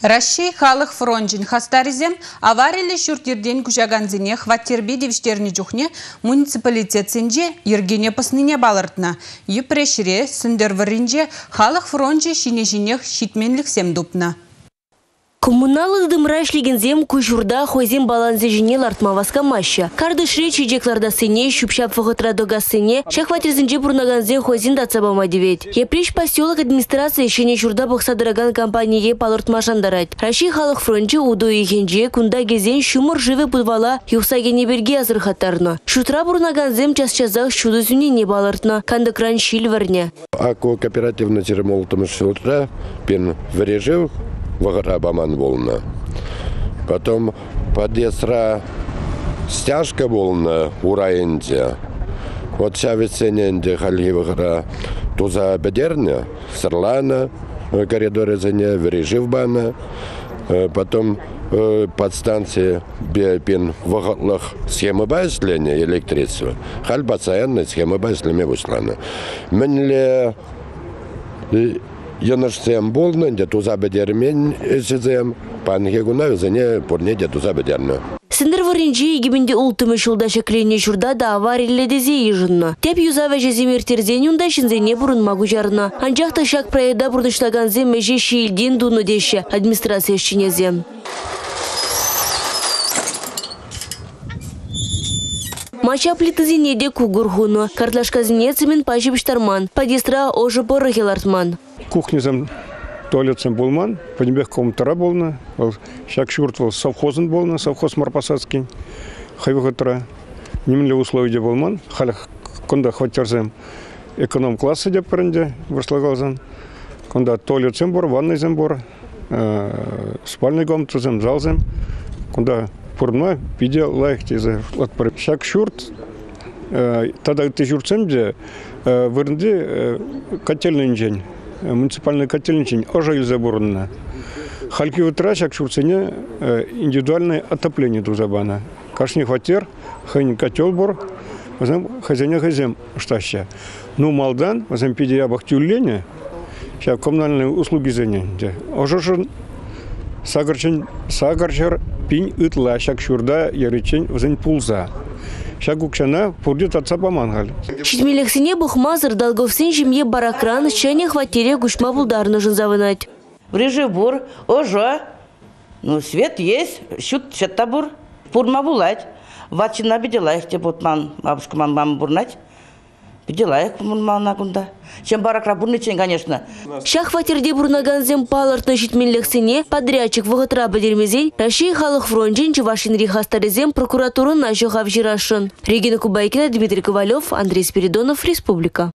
Россия халық фронтин хастаризем аварили шуртирден кушаганзине хваттерби девиштерни жухне муниципалитет сенже ергене пасныне балыртна. Юпрешире сындерваринже халық фронтже шинешинех шитменлік семдупна. Коммуналых дымрашлеген зем кужурда хойзем баланзе жене лартмаваска маща. Кардышре чижекларда сыне, щупшап вахытра дога сыне, шахватерзінже бурнаганзе хойзен дацабама девет. Епреш поселок администрация шене журда бақса дыраган компании палыртмашандарать. Раши халық фронтче уду ехенже кунда гезен шумыр живе будвала юхсагене берге азырхаттарна. Шутра бурнаганзем час-часах чуду зюне не балыртна, кандыкран шильварне. Ако кооперативно термолтым шутра, пен врежев, вагара баман волна. Потом подъездра стяжка волна у районте. Вот вся весенненде хали вагара туза бедерня, сарлана, коридоры за не врежив бана. Потом подстанции пен вагатлах схемы байсления электричества. Халь постоянно схемы байсления выслана. Менле Янашсем болно, где туза бедермен эсезем, пангегуна везене порне где туза бедерна. Сендер варинчи егеменде ултымы шулда шеклене журда да авариле дезе ежинна. Теп юзава жеземер терзен юнда шинзене бурын магу жарна. Анжақта шак проеда бурнышлаган зем меже шиилден дуну деші администрация шчинезем. Мача плитызине де кугурхуну. Картлашказине цемент пачебиштарман. Подъездра ожы порыхелартман. Кухнезем, туалетсем болман, поднебех комнатара болна, шак шуртвал совхозен болна, совхоз Марпасадский, хайвахатра, немле условия болман, халях конда хватерзем эконом-классы деп паренде вырслагалзан, конда туалетсем бор, ванной зембор, спальный комнатузем, залзем, конда пурна, пиде лайхтезе, шак шурт, тогда ты шуртсем де, вырнде котельный инжень. Муниципальный котельничень ожа заборонена. Хальки утра шак шурцене индивидуальное отопление тузабана. Кашни хватер, хайни котел бор, хозяйня хозяйм штаща. Ну малдан, возьмем пидиябах тюллене, сейчас коммунальные услуги занятия. Ожа сагарчар пинь итла шак шурда яричень возьмем пулза. Шагукшана пурдит отца помангали. Шитмелексине бухмазыр долговсен жемье баракран чайне хватере гушма булдарны жынзавынать. В режибур, ожа, ну свет есть, щут табур, пурма булать. Вачина бедела их те бутман, бабушка маму бурнать. Бедела их маму гунда. Чем баракра бурничень, конечно. Шах хватерде бурнаганзем палыртны шитмелексине подрядчик вагытра бедермезень Россия халық фронтин Чувашин рихастарезем прокуратурын нажоғав жирашын. Регина Кубайкина, Дмитрий Ковалев, Андрей Спиридонов, Республика.